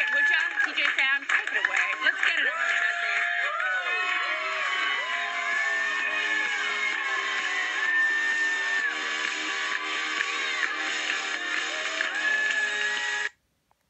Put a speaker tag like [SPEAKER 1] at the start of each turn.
[SPEAKER 1] it, would ya? TJ Fan, take it away.